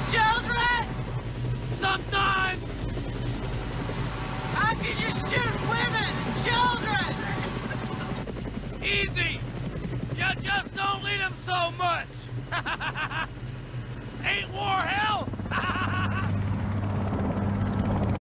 children? Sometimes! How can you shoot women and children? Easy! You just don't lead them so much!